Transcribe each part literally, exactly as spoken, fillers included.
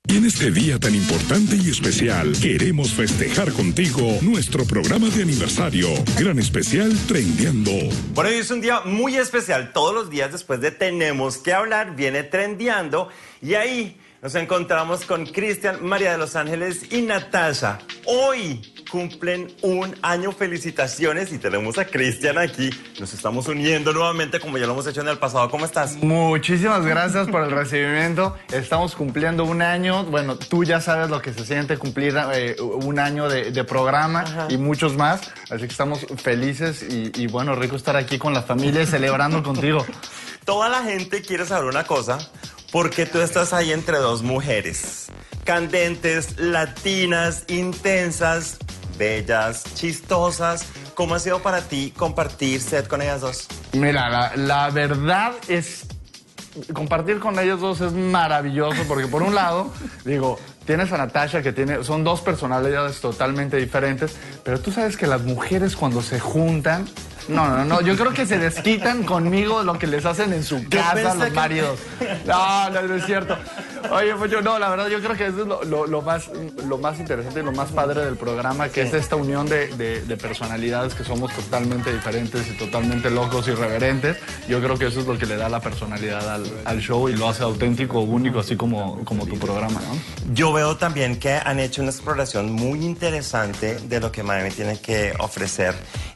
Y en este día tan importante y especial, queremos festejar contigo nuestro programa de aniversario, gran especial Trendeando. Por hoy es un día muy especial. Todos los días después de Tenemos que Hablar, viene Trendeando. Y ahí nos encontramos con Cristian, María de los Ángeles y Natasha. Hoy cumplen un año, felicitaciones, y tenemos a Cristian aquí. Nos estamos uniendo nuevamente como ya lo hemos hecho en el pasado. ¿Cómo estás? Muchísimas gracias por el recibimiento. Estamos cumpliendo un año. Bueno, tú ya sabes lo que se siente cumplir eh, un año de, de programa. Ajá. Y muchos más. Así que estamos felices y, y bueno, rico estar aquí con la familia celebrando contigo. Toda la gente quiere saber una cosa. ¿Por qué tú estás ahí entre dos mujeres? Candentes, latinas, intensas, bellas, chistosas. ¿Cómo ha sido para ti compartir set con ellas dos? Mira, la, la verdad es... compartir con ellos dos es maravilloso porque por un lado, digo, tienes a Natasha que tiene... son dos personalidades totalmente diferentes, pero tú sabes que las mujeres cuando se juntan... No, no, no, yo creo que se desquitan conmigo lo que les hacen en su casa los maridos. No, no, no es cierto. Oye, pues yo no, la verdad yo creo que eso es lo, lo, lo, más, lo más interesante y lo más padre del programa, que sí. Es esta unión de, de, de personalidades que somos totalmente diferentes y totalmente locos, irreverentes. Yo creo que eso es lo que le da la personalidad al, al show y lo hace auténtico, único, así como, como tu programa, ¿no? Yo veo también que han hecho una exploración muy interesante de lo que Miami tiene que ofrecer.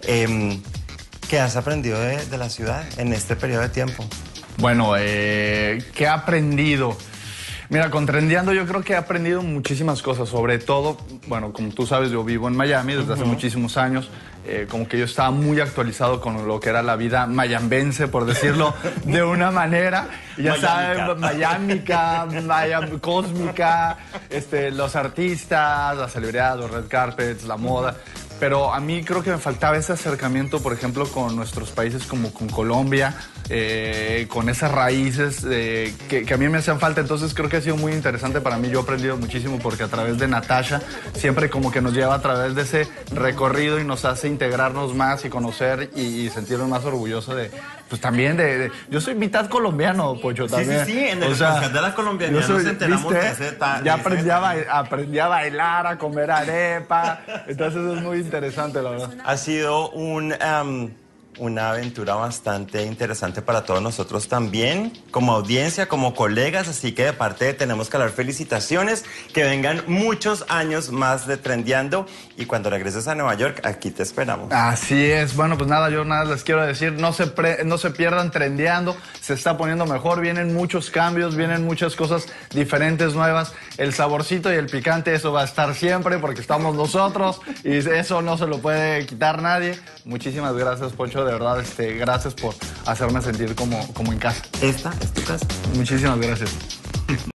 Eh, ¿Qué has aprendido de, de la ciudad en este periodo de tiempo? Bueno, eh, ¿qué he aprendido? Mira, con Trendeando yo creo que he aprendido muchísimas cosas, sobre todo, bueno, como tú sabes, yo vivo en Miami desde uh-huh. hace muchísimos años, eh, como que yo estaba muy actualizado con lo que era la vida mayambense, por decirlo de una manera, y ya sabes, mayámica, mayam, cósmica, este, los artistas, las celebridades, los red carpets, la moda. Pero a mí creo que me faltaba ese acercamiento, por ejemplo, con nuestros países como con Colombia, eh, con esas raíces eh, que, que a mí me hacían falta. Entonces creo que ha sido muy interesante para mí. Yo he aprendido muchísimo porque a través de Natasha siempre como que nos lleva a través de ese recorrido y nos hace integrarnos más y conocer y, y sentirnos más orgullosos de... Pues también de, de... Yo soy mitad colombiano, Pocho, también. Sí, sí, sí. En el especial de las colombianas nos enteramos de ese... Ta, ya aprendí a, ba aprendí a bailar, a comer arepa. Entonces es muy interesante, la verdad. Ha sido un... Um... una aventura bastante interesante para todos nosotros también, como audiencia, como colegas, así que de parte de Tenemos que Hablar, felicitaciones, que vengan muchos años más de Trendeando y cuando regreses a Nueva York, aquí te esperamos. Así es, bueno, pues nada, yo nada les quiero decir, no se, pre no se pierdan Trendeando, se está poniendo mejor, vienen muchos cambios, vienen muchas cosas diferentes, nuevas, el saborcito y el picante, eso va a estar siempre porque estamos nosotros y eso no se lo puede quitar nadie. Muchísimas gracias, Poncho, de verdad, este, gracias por hacerme sentir como, como en casa. Esta es tu casa. Muchísimas gracias.